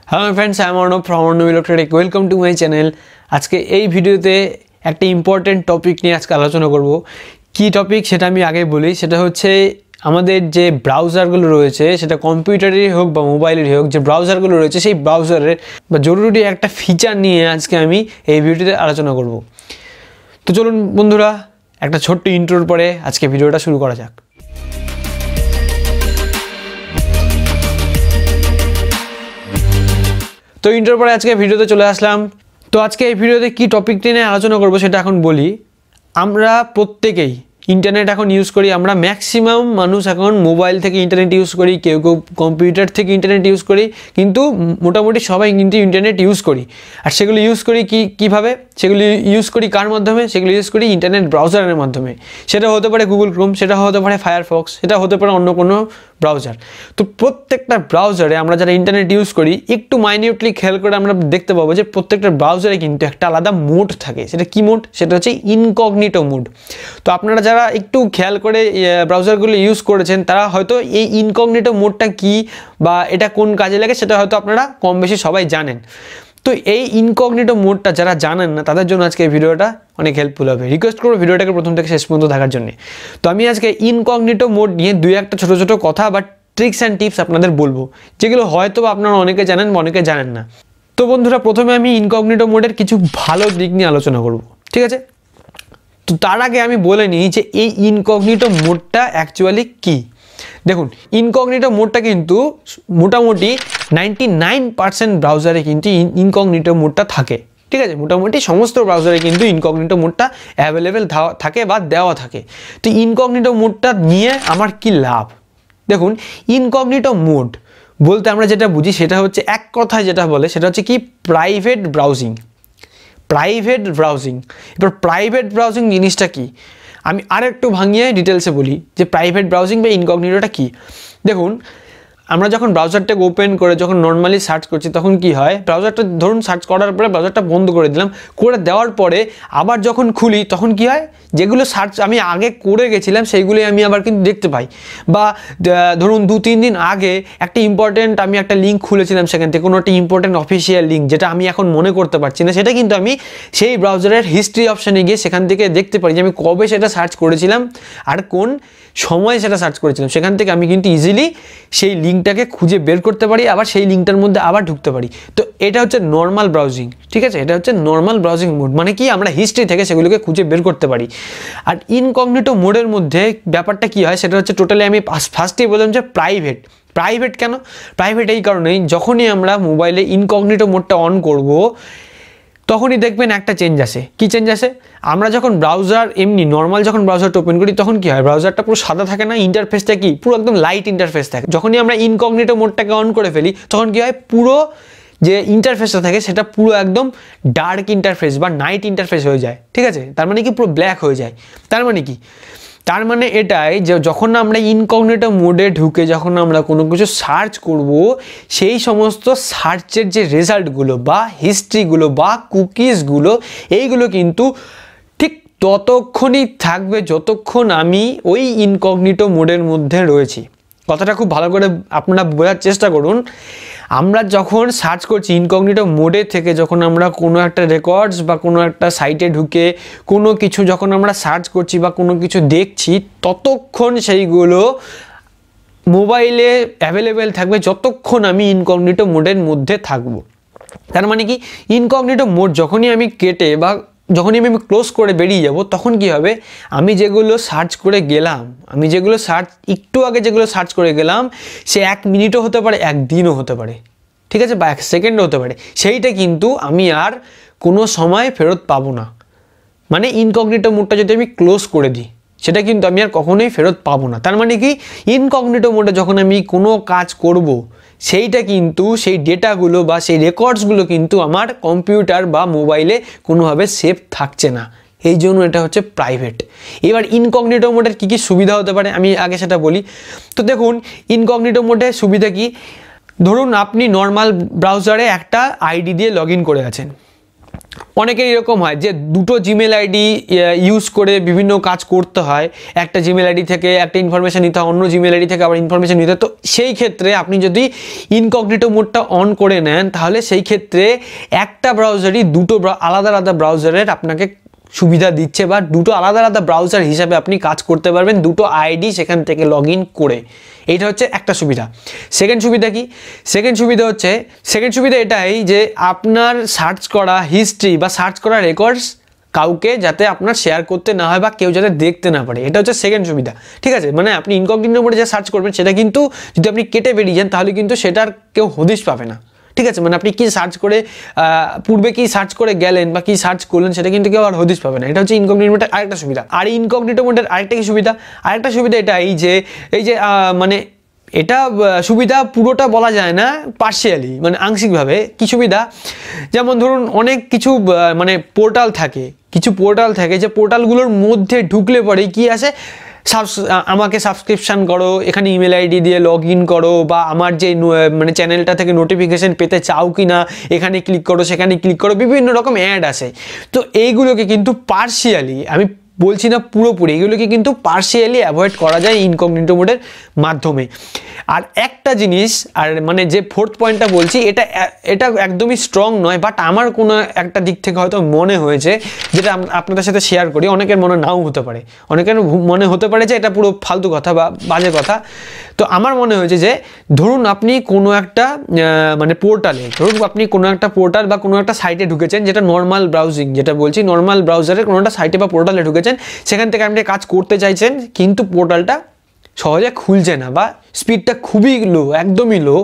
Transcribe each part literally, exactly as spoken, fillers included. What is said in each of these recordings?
Hello friends, I am Arnab from Arnab Electronic. Welcome to my channel. আজকে এই ভিডিওতে একটা ইম্পর্টেন্ট টপিক নিয়ে আজকে আলোচনা করব। কি টপিক সেটা আমি আগে বলি, সেটা হচ্ছে আমাদের যে ব্রাউজারগুলো রয়েছে, সেটা কম্পিউটারেরই হোক বা মোবাইলেরই হোক, যে ব্রাউজারগুলো রয়েছে সেই ব্রাউজারের বা জরুরি একটা ফিচার নিয়ে আজকে আমি এই ভিডিওতে আলোচনা করব। তো চলুন বন্ধুরা, একটা ছোট্ট ইন্ট্রোর পরে আজকে ভিডিওটা শুরু করা যাক। তো ইন্ট্রোর পরে আজকে ভিডিওতে চলে আসলাম। তো আজকে এই ভিডিওতে কি টপিক নিয়ে আলোচনা করব সেটা এখন বলি। আমরা প্রত্যেকেই ইন্টারনেট এখন ইউজ করি, আমরা ম্যাক্সিমাম মানুষ এখন মোবাইল থেকে ইন্টারনেট ইউজ করি, কেউ কেউ কম্পিউটার থেকে ইন্টারনেট ইউজ করি, কিন্তু মোটামুটি সবাই কিন্তু ইন্টারনেট ইউজ করি। আর সেগুলো ইউজ করি কি কীভাবে সেগুলি ইউজ করি কার মাধ্যমে? সেগুলো ইউজ করি ইন্টারনেট ব্রাউজারের মাধ্যমে। সেটা হতে পারে গুগল ক্রোম, সেটা হতে পারে ফায়ারফক্স, সেটা হতে পারে অন্য কোনো ব্রাউজার। তো প্রত্যেকটা ব্রাউজারে আমরা যারা ইন্টারনেট ইউজ করি, একটু মাইনিউটলি খেয়াল করে আমরা দেখতে পাবো যে প্রত্যেকটা ব্রাউজারে কিন্তু একটা আলাদা মোড থাকে। সেটা কি মোড? সেটা হচ্ছে ইনকগনিটো মোড। তো আপনারা যারা একটু খেয়াল করে ব্রাউজারগুলো ইউজ করেছেন, তারা হয়তো এই ইনকগনিটো মোডটা কি বা এটা কোন কাজে লাগে সেটা হয়তো আপনারা কম বেশি সবাই জানেন। তো এই ইনকগনিটো মোডটা যারা জানেন না, তাদের জন্য আজকে এই ভিডিওটা অনেক হেল্পফুল হবে। রিকোয়েস্ট করবো ভিডিওটাকে প্রথম থেকে শেষ পর্যন্ত দেখার জন্য। তো আমি আজকে ইনকগনিটো মোড নিয়ে দুই একটা ছোটো ছোটো কথা বা ট্রিক্স অ্যান্ড টিপস আপনাদের বলবো, যেগুলো হয়তো আপনারা অনেকে জানেন বা অনেকে জানেন না। তো বন্ধুরা, প্রথমে আমি ইনকগনিটো মোডের কিছু ভালো দিক নিয়ে আলোচনা করব, ঠিক আছে? তো তার আগে আমি বলে নিই যে এই ইনকগনিটো মোডটা অ্যাকচুয়ালি কী। দেখুন, ইনকগনিটো মোডটা কিন্তু মোটামুটি নাইনটি নাইন পার্সেন্ট ব্রাউজারে কিন্তু ইনকগনিটো মোডটা থাকে, ঠিক আছে? মোটামুটি সমস্ত ব্রাউজারে কিন্তু ইনকগনিটো মোডটা অ্যাভেলেবেল থাকে বা দেওয়া থাকে। তো ইনকগনিটো মোডটা নিয়ে আমার কি লাভ? দেখুন, ইনকগনিটো মোড বলতে আমরা যেটা বুঝি সেটা হচ্ছে, এক কথায় যেটা বলে সেটা হচ্ছে কি, প্রাইভেট ব্রাউজিং। প্রাইভেট ব্রাউজিং এবার প্রাইভেট ব্রাউজিং জিনিসটা কি আমি আর একটু ভাঙিয়ে ডিটেলসে বলি যে প্রাইভেট ব্রাউজিং বা ইনকগনিটোটা কী। দেখুন, আমরা যখন ব্রাউজারটাকে ওপেন করে যখন নর্মালি সার্চ করছি, তখন কি হয়, ব্রাউজারটা ধরুন সার্চ করার পরে ব্রাউজারটা বন্ধ করে দিলাম, করে দেওয়ার পরে আবার যখন খুলি তখন কি হয়, যেগুলো সার্চ আমি আগে করে গেছিলাম সেইগুলোই আমি আবার কিন্তু দেখতে পাই। বা ধরুন দু তিন দিন আগে একটা ইম্পর্টেন্ট আমি একটা লিঙ্ক খুলেছিলাম, সেখান থেকে কোনো একটা ইম্পর্টেন্ট অফিসিয়াল লিঙ্ক, যেটা আমি এখন মনে করতে পারছি না, সেটা কিন্তু আমি সেই ব্রাউজারের হিস্ট্রি অপশানে গিয়ে সেখান থেকে দেখতে পারি যে আমি কবে সেটা সার্চ করেছিলাম আর কোন সময় সেটা সার্চ করেছিলাম। সেখান থেকে আমি কিন্তু ইজিলি সেই লিঙ্কটাকে খুঁজে বের করতে পারি, আবার সেই লিঙ্কটার মধ্যে আবার ঢুকতে পারি। তো এটা হচ্ছে নর্মাল ব্রাউজিং, ঠিক আছে? এটা হচ্ছে নর্মাল ব্রাউজিং মোড, মানে কি, আমরা হিস্ট্রি থেকে সেগুলোকে খুঁজে বের করতে পারি। আর ইনকগনিটো মোডের মধ্যে ব্যাপারটা কি হয় সেটা হচ্ছে, টোটালি আমি ফার্স্টেই বললাম যে প্রাইভেট। প্রাইভেট কেন? প্রাইভেট এই কারণেই, যখনই আমরা মোবাইলে ইনকগনিটো মোডটা অন করব তখনই দেখবেন একটা চেঞ্জ আসে। কি চেঞ্জ আসে? আমরা যখন ব্রাউজার এমনি নর্মাল যখন ব্রাউজারটা ওপেন করি, তখন কি হয়, ব্রাউজারটা পুরো সাদা থাকে না, ইন্টারফেসটা কি পুরো একদম লাইট ইন্টারফেস থাকে। যখনই আমরা ইনকগনিটো মোডটাকে অন করে ফেলি, তখন কি হয়, পুরো যে ইন্টারফেসটা থাকে সেটা পুরো একদম ডার্ক ইন্টারফেস বা নাইট ইন্টারফেস হয়ে যায়, ঠিক আছে? তার মানে কি, পুরো ব্ল্যাক হয়ে যায়। তার মানে কি? তার মানে এটাই যে যখন আমরা ইনকগনিটো মোডে ঢুকে যখন আমরা কোনো কিছু সার্চ করব, সেই সমস্ত সার্চের যে রেজাল্টগুলো বা হিস্ট্রিগুলো বা কুকিজগুলো, এইগুলো কিন্তু ঠিক ততক্ষণই থাকবে যতক্ষণ আমি ওই ইনকগনিটো মোডের মধ্যে রয়েছি। কথাটা খুব ভালো করে আপনারা বোঝার চেষ্টা করুন। আমরা যখন সার্চ করছি ইনকগনিটো মোডে থেকে, যখন আমরা কোনো একটা রেকর্ডস বা কোনো একটা সাইটে ঢুকে কোনো কিছু যখন আমরা সার্চ করছি বা কোনো কিছু দেখছি, ততক্ষণ সেইগুলো মোবাইলে অ্যাভেলেবেল থাকবে যতক্ষণ আমি ইনকগনিটো মোডের মধ্যে থাকব। তার মানে কি, ইনকগনিটো মোড যখনই আমি কেটে বা যখনই আমি ক্লোজ করে বেরিয়ে যাব, তখন কি হবে, আমি যেগুলো সার্চ করে গেলাম, আমি যেগুলো সার্চ একটু আগে যেগুলো সার্চ করে গেলাম, সে এক মিনিটও হতে পারে, একদিনও হতে পারে, ঠিক আছে, বা এক সেকেন্ডও হতে পারে, সেইটা কিন্তু আমি আর কোনো সময় ফেরত পাবো না। মানে ইনকগনিটো মোডটা যদি আমি ক্লোজ করে দিই, সেটা কিন্তু আমি আর কখনোই ফেরত পাবো না। তার মানে কি, ইনকগনিটো মোডে যখন আমি কোনো কাজ করব, সেইটা কিন্তু সেই ডেটাগুলো বা সেই রেকর্ডসগুলো কিন্তু আমার কম্পিউটার বা মোবাইলে কোনোভাবে সেভ থাকছে না। এই জন্য এটা হচ্ছে প্রাইভেট। এবার ইনকগনিটো মোডের কী কী সুবিধা হতে পারে আমি আগে সেটা বলি। তো দেখুন, ইনকগনিটো মোডের সুবিধা কি, ধরুন আপনি নর্মাল ব্রাউজারে একটা আইডি দিয়ে লগ ইন করে আছেন, অনেকের এরকম হয় যে দুটো জিমেল আইডি ইউজ করে বিভিন্ন কাজ করতে হয়, একটা জিমেল আইডি থেকে একটা ইনফরমেশান নিতে হয়, অন্য জিমেল আইডি থেকে আবার ইনফরমেশান নিতে হয়। তো সেই ক্ষেত্রে আপনি যদি ইনকগনিটো মোডটা অন করে নেন তাহলে সেই ক্ষেত্রে একটা ব্রাউজারই দুটো আলাদা আলাদা ব্রাউজারের আপনাকে সুবিধা দিচ্ছে, বা দুটো আলাদা আলাদা ব্রাউজার হিসাবে আপনি কাজ করতে পারবেন দুটো আইডি সেখান থেকে লগ ইন করে। এইটা হচ্ছে একটা সুবিধা। সেকেন্ড সুবিধা কি? সেকেন্ড সুবিধা হচ্ছে সেকেন্ড সুবিধা এটাই যে আপনার সার্চ করা হিস্ট্রি বা সার্চ করা রেকর্ডস কাউকে যাতে আপনার শেয়ার করতে না হয় বা কেউ যাতে দেখতে না পারে, এটা হচ্ছে সেকেন্ড সুবিধা। ঠিক আছে, মানে আপনি ইনকগনিটো মোডে যা সার্চ করবেন সেটা কিন্তু যদি আপনি কেটে বেরিয়ে যান তাহলে কিন্তু সেটার কেউ হদিশ পাবে না। ঠিক আছে, মানে আপনি কি সার্চ করে পূর্বে কি সার্চ করে গেলেন বা কি সার্চ করলেন সেটা কিন্তু কেউ আর হদিশ পাবে না। এটা হচ্ছে ইনকগনিটো মোডের আরেকটা সুবিধা। আর ইনকগনিটো মোডের আরেকটা কি সুবিধা? আরেকটা সুবিধা এটা এই যে এই যে মানে এটা সুবিধা পুরোটা বলা যায় না, পার্শিয়ালি মানে আংশিকভাবে কি সুবিধা, যেমন ধরুন অনেক কিছু মানে পোর্টাল থাকে, কিছু পোর্টাল থাকে যে পোর্টালগুলোর মধ্যে ঢুকলে পরে কি আসে, আমাকে সাবস্ক্রিপশান করো, এখানে ইমেল আইডি দিয়ে লগ ইন করো, বা আমার যে মানে চ্যানেলটা থেকে নোটিফিকেশান পেতে চাও কি না এখানে ক্লিক করো, সেখানে ক্লিক করো, বিভিন্ন রকম অ্যাড আসে। তো এইগুলোকে কিন্তু পার্শিয়ালি, আমি বলছি না পুরোপুরি, এগুলোকে কিন্তু পার্শিয়ালি অ্যাভয়েড করা যায় ইনকগনিটো মোডের মাধ্যমে। আর একটা জিনিস, আর মানে যে ফোর্থ পয়েন্টটা বলছি এটা এটা একদমই স্ট্রং নয়, বাট আমার কোনো একটা দিক থেকে হয়তো মনে হয়েছে, যেটা আপনাদের সাথে শেয়ার করি, অনেকের মনে নাও হতে পারে, অনেকের মনে হতে পারে যে এটা পুরো ফালতু কথা বা বাজে কথা। তো আমার মনে হয়েছে যে ধরুন আপনি কোনো একটা মানে পোর্টালে, ধরুন আপনি কোনো একটা পোর্টাল বা কোনো একটা সাইটে ঢুকেছেন, যেটা নর্মাল ব্রাউজিং, যেটা বলছি নর্মাল ব্রাউজারের কোনো একটা সাইটে বা পোর্টালে ঢুকেছেন, সেখান থেকে আপনি কাজ করতে চাইছেন কিন্তু পোর্টালটা সহজে খুলছে না বা স্পিডটা খুবই লো, একদমই লো।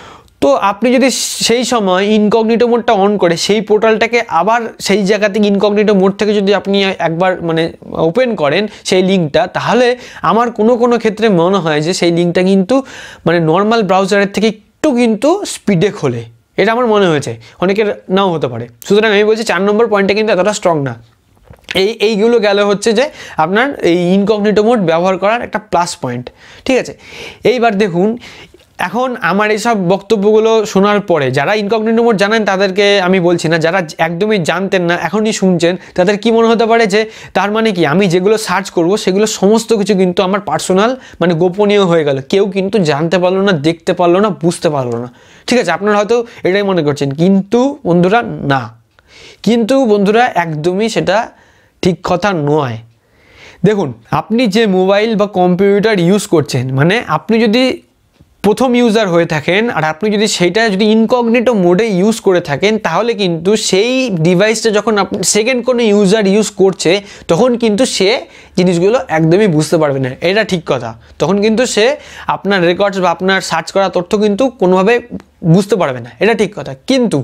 তো আপনি যদি সেই সময় ইনকগনিটো মোডটা অন করে সেই পোর্টালটাকে আবার সেই জায়গা থেকে ইনকগনিটো মোড থেকে যদি আপনি একবার মানে ওপেন করেন সেই লিঙ্কটা, তাহলে আমার কোনো কোনো ক্ষেত্রে মনে হয় যে সেই লিঙ্কটা কিন্তু মানে নর্মাল ব্রাউজারের থেকে একটু কিন্তু স্পিডে খোলে, এটা আমার মনে হয়েছে, অনেকের নাও হতে পারে। সুতরাং আমি বলছি চার নম্বর পয়েন্টটা কিন্তু এতটা স্ট্রং না। এই এইগুলো গেলে হচ্ছে যে আপনার এই ইনকগনিটো মোড ব্যবহার করার একটা প্লাস পয়েন্ট। ঠিক আছে, এইবার দেখুন এখন আমার এইসব বক্তব্যগুলো শোনার পরে যারা ইনকগনিটো মোড জানেন তাদেরকে আমি বলছি না, যারা একদমই জানতেন না এখনই শুনছেন তাদের কি মনে হতে পারে যে তার মানে কি আমি যেগুলো সার্চ করব সেগুলো সমস্ত কিছু কিন্তু আমার পার্সোনাল মানে গোপনীয় হয়ে গেল, কেউ কিন্তু জানতে পারলো না, দেখতে পারলো না, বুঝতে পারলো না। ঠিক আছে, আপনারা হয়তো এটাই মনে করছেন, কিন্তু বন্ধুরা না, কিন্তু বন্ধুরা একদমই সেটা ঠিক কথা নয়। দেখুন আপনি যে মোবাইল বা কম্পিউটার ইউজ করছেন, মানে আপনি যদি প্রথম ইউজার হয়ে থাকেন আর আপনি যদি সেইটা যদি ইনকগনিটো মোডে ইউজ করে থাকেন, তাহলে কিন্তু সেই ডিভাইসটা যখন আপনি সেকেন্ড কোনো ইউজার ইউজ করছে তখন কিন্তু সে জিনিসগুলো একদমই বুঝতে পারবে না, এটা ঠিক কথা। তখন কিন্তু সে আপনার রেকর্ডস বা আপনার সার্চ করা তথ্য কিন্তু কোনোভাবে বুঝতে পারবে না, এটা ঠিক কথা। কিন্তু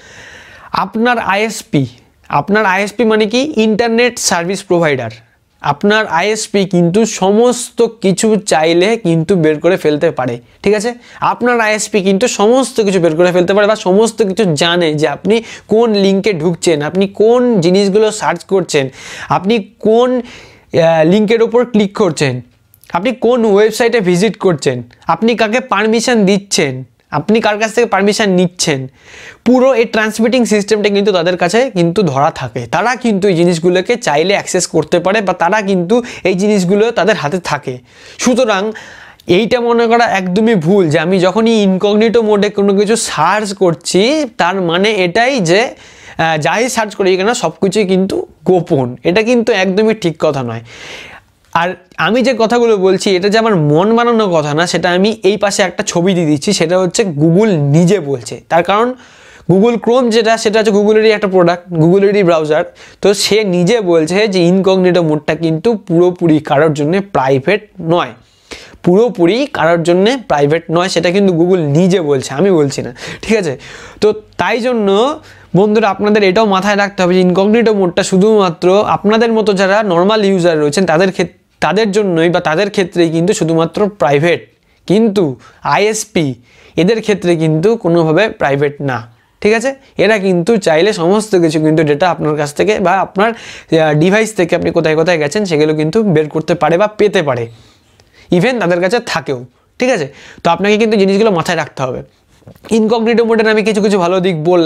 আপনার আইএসপি, আপনার আইএসপি মানে কি, ইন্টারনেট সার্ভিস প্রোভাইডার, আপনার আইএসপি কিন্তু সমস্ত কিছু চাইলে কিন্তু বের করে ফেলতে পারে। ঠিক আছে, আপনার আইএসপি কিন্তু সমস্ত কিছু বের করে ফেলতে পারে বা সমস্ত কিছু জানে যে আপনি কোন লিঙ্কে ঢুকছেন, আপনি কোন জিনিসগুলো সার্চ করছেন, আপনি কোন লিঙ্কের ওপর ক্লিক করছেন, আপনি কোন ওয়েবসাইটে ভিজিট করছেন, আপনি কাকে পারমিশন দিচ্ছেন, আপনি কার কাছ থেকে পারমিশন নিচ্ছেন, পুরো এই ট্রান্সমিটিং সিস্টেমটা কিন্তু তাদের কাছে কিন্তু ধরা থাকে। তারা কিন্তু এই জিনিসগুলোকে চাইলে অ্যাক্সেস করতে পারে বা তারা কিন্তু এই জিনিসগুলো তাদের হাতে থাকে। সুতরাং এইটা মনে করা একদমই ভুল যে আমি যখনই ইনকগনিটো মোডে কোনো কিছু সার্চ করছি তার মানে এটাই যে যাই সার্চ করি কেন সব কিছুই কিন্তু গোপন, এটা কিন্তু একদমই ঠিক কথা নয়। আর আমি যে কথাগুলো বলছি এটা যে আমার মন বানানো কথা না, সেটা আমি এই পাশে একটা ছবি দিয়ে দিচ্ছি, সেটা হচ্ছে গুগল নিজে বলছে। তার কারণ গুগল ক্রোম যেটা সেটা হচ্ছে গুগলেরই একটা প্রোডাক্ট, গুগলেরই ব্রাউজার। তো সে নিজে বলছে যে ইনকগনিটো মোডটা কিন্তু পুরোপুরি কারোর জন্য প্রাইভেট নয়, পুরোপুরি কারোর জন্য প্রাইভেট নয়, সেটা কিন্তু গুগল নিজে বলছে, আমি বলছি না। ঠিক আছে, তো তাই জন্য বন্ধুরা আপনাদের এটাও মাথায় রাখতে হবে যে ইনকগনিটো মোডটা শুধুমাত্র আপনাদের মতো যারা নর্মাল ইউজার রয়েছেন তাদের ক্ষেত্রে তাদের জন্যই বা তাদের ক্ষেত্রেই কিন্তু শুধুমাত্র প্রাইভেট, কিন্তু আইএসপি এদের ক্ষেত্রে কিন্তু কোনোভাবে প্রাইভেট না। ঠিক আছে, এরা কিন্তু চাইলে সমস্ত কিছু কিন্তু ডেটা আপনার কাছ থেকে বা আপনার ডিভাইস থেকে আপনি কোথায় কোথায় গেছেন সেগুলো কিন্তু বের করতে পারে বা পেতে পারে, ইভেন তাদের কাছে থাকেও। ঠিক আছে, তো আপনাকে কিন্তু জিনিসগুলো মাথায় রাখতে হবে। ইনকগনিটো মোডের আমি কিছু কিছু ভালো দিক বললাম,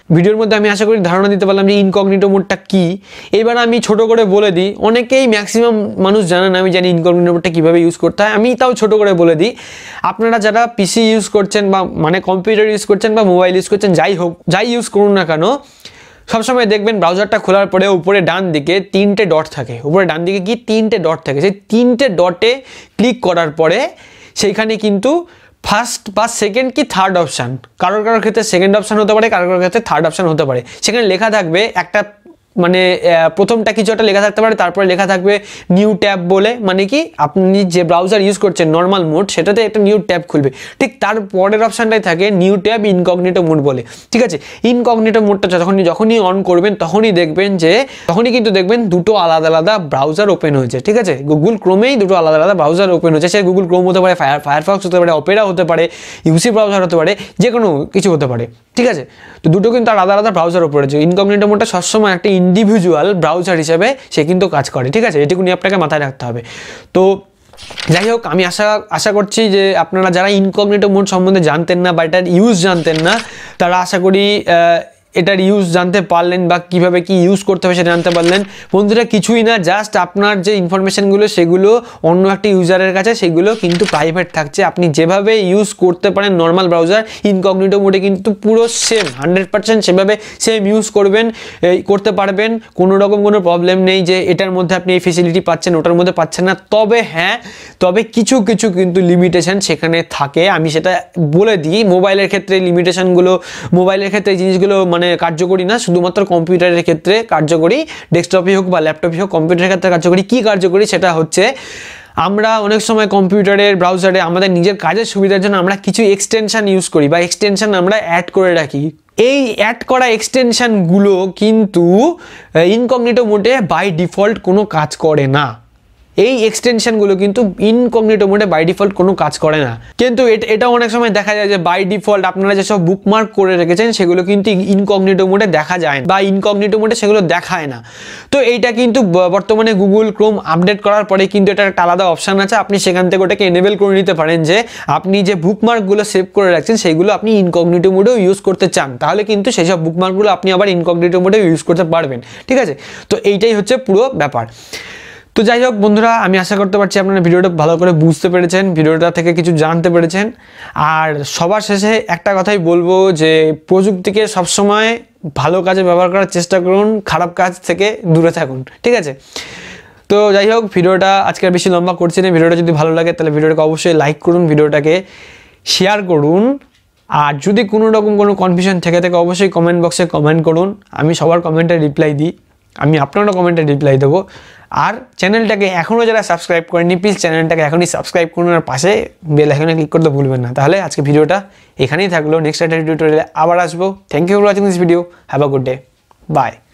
ভিডিওর মধ্যে আমি আশা করি ধারণা দিতে পারলাম যে ইনকগনিটো মোডটা কী। এবার আমি ছোট করে বলে দিই, অনেকেই ম্যাক্সিমাম মানুষ জানে না, আমি জানি ইনকগনিটো মোডটা কীভাবে ইউজ করতে হয়। আমি তাও ছোট করে বলে দিই, আপনারা যারা পিসি ইউজ করছেন বা মানে কম্পিউটার ইউজ করছেন বা মোবাইল ইউজ করছেন, যাই হোক যাই ইউজ করুন না কেন, সবসময় দেখবেন ব্রাউজারটা খোলার পরে উপরে ডান দিকে তিনটে ডট থাকে। উপরে ডান দিকে কি তিনটে ডট থাকে, সেই তিনটে ডটে ক্লিক করার পরে সেইখানে কিন্তু ফার্স্ট বা সেকেন্ড কি থার্ড অপশান, কারোর কারোর ক্ষেত্রে সেকেন্ড অপশান হতে পারে, কারোর কারোর ক্ষেত্রে থার্ড অপশান হতে পারে। সেখানে লেখা থাকবে একটা মানে প্রথমটা কিছু একটা লেখা থাকতে পারে, তারপরে লেখা থাকবে নিউ ট্যাব বলে, মানে কি আপনি যে ব্রাউজার ইউজ করছেন নর্মাল মোড সেটাতে একটা নিউ ট্যাব খুলবে, ঠিক তার পরের অপশানটাই থাকে নিউ ট্যাব ইনকগনিটো মোড বলে। ঠিক আছে, ইনকগনিটো মোডটা যখনই যখনই অন করবেন তখনই দেখবেন যে তখনই কিন্তু দেখবেন দুটো আলাদা আলাদা ব্রাউজার ওপেন হয়েছে। ঠিক আছে, গুগল ক্রোমেই দুটো আলাদা আলাদা ব্রাউজার ওপেন হয়েছে। সে গুগল ক্রোম হতে পারে, ফায়ার ফায়ারফক্স হতে পারে, অপেরা হতে পারে, ইউসি ব্রাউজার হতে পারে, যে কোনো কিছু হতে পারে। ঠিক আছে, তো দুটো কিন্তু আলাদা আলাদা ব্রাউজার ওপরে রয়েছে। ইনকগনিটো মোডটা সবসময় একটা ইন্ডিভিজুয়াল ব্রাউজার হিসেবে সে কিন্তু কাজ করে। ঠিক আছে, এটুকুনি আপনাকে মাথায় রাখতে হবে। তো যাই হোক, আমি আশা আশা করছি যে আপনারা যারা ইনকগনিটো মোড সম্বন্ধে জানতেন না বা এটার ইউজ জানতেন না, তারা আশা করি এটার ইউজ জানতে পারলেন বা কিভাবে কি ইউজ করতে হবে সেটা জানতে পারলেন। বন্ধুরা কিছুই না, জাস্ট আপনার যে ইনফরমেশানগুলো সেগুলো অন্য একটা ইউজারের কাছে সেগুলো কিন্তু প্রাইভেট থাকছে। আপনি যেভাবে ইউজ করতে পারেন নর্মাল ব্রাউজার, ইনকগনিটো মোডে কিন্তু পুরো সেম হান্ড্রেড পার্সেন্ট সেভাবে সেম ইউজ করবেন করতে পারবেন। কোনো রকম কোনো প্রবলেম নেই যে এটার মধ্যে আপনি এই ফেসিলিটি পাচ্ছেন ওটার মধ্যে পাচ্ছেন না। তবে হ্যাঁ, তবে কিছু কিছু কিন্তু লিমিটেশন সেখানে থাকে, আমি সেটা বলে দিই। মোবাইলের ক্ষেত্রে লিমিটেশনগুলো, মোবাইলের ক্ষেত্রে এই জিনিসগুলো মানে কার্যকরী না, শুধুমাত্র কম্পিউটারের ক্ষেত্রে কার্যকরী, ডেস্কটপই হোক বা ল্যাপটপই হোক, কম্পিউটারের ক্ষেত্রে কার্যকরী। কি কার্যকরী সেটা হচ্ছে আমরা অনেক সময় কম্পিউটারের ব্রাউজারে আমাদের নিজের কাজের সুবিধার জন্য আমরা কিছু এক্সটেনশন ইউজ করি বা এক্সটেনশন আমরা অ্যাড করে রাখি। এই অ্যাড করা এক্সটেনশনগুলো কিন্তু ইনকগনিটো মোডে বাই ডিফল্ট কোনো কাজ করে না। এই এক্সটেনশনগুলো কিন্তু ইনকগনিটো মোডে বাই ডিফল্ট কোনো কাজ করে না। কিন্তু এটা অনেক সময় দেখা যায় যে বাই ডিফল্ট আপনারা যেসব বুকমার্ক করে রেখেছেন সেগুলো কিন্তু ইনকগনিটো মোডে দেখা যায় বা ইনকগনিটো মোডে সেগুলো দেখায় না। তো এইটা কিন্তু বর্তমানে গুগল ক্রোম আপডেট করার পরে কিন্তু এটা একটা আলাদা অপশান আছে, আপনি সেখান থেকে ওটাকে এনেবেল করে নিতে পারেন যে আপনি যে বুকমার্কগুলো সেভ করে রাখছেন সেইগুলো আপনি ইনকগনিটো মোডেও ইউজ করতে চান, তাহলে কিন্তু সেই সব বুকমার্কগুলো আপনি আবার ইনকগনিটো মোডেও ইউজ করতে পারবেন। ঠিক আছে, তো এইটাই হচ্ছে পুরো ব্যাপার। তো যাই হোক বন্ধুরা, আমি আশা করতে পারছি আপনারা ভিডিওটা ভালো করে বুঝতে পেরেছেন, ভিডিওটা থেকে কিছু জানতে পেরেছেন। আর সবার শেষে একটা কথাই বলবো যে প্রযুক্তিকে সবসময় ভালো কাজে ব্যবহার করার চেষ্টা করুন, খারাপ কাজ থেকে দূরে থাকুন। ঠিক আছে, তো যাই হোক ভিডিওটা আজকে আর বেশি লম্বা করছি না। ভিডিওটা যদি ভালো লাগে তাহলে ভিডিওটাকে অবশ্যই লাইক করুন, ভিডিওটাকে শেয়ার করুন। আর যদি কোনো রকম কোনো কনফিউশন থেকে থাকে অবশ্যই কমেন্ট বক্সে কমেন্ট করুন, আমি সবার কমেন্টে রিপ্লাই দিই, আমি আপনারও কমেন্টে রিপ্লাই দেবো। আর চ্যানেলটাকে এখনও যারা সাবস্ক্রাইব করেননি প্লিজ চ্যানেলটাকে এখনই সাবস্ক্রাইব করুন, আর পাশে বেল আইকনে ক্লিক করতে ভুলবেন না। তাহলে আজকে ভিডিওটা এখানেই থাকলো, নেক্সট একটা টিউটোরিয়ালে আবার আসবো। Thank you for watching this video, have a good day, by.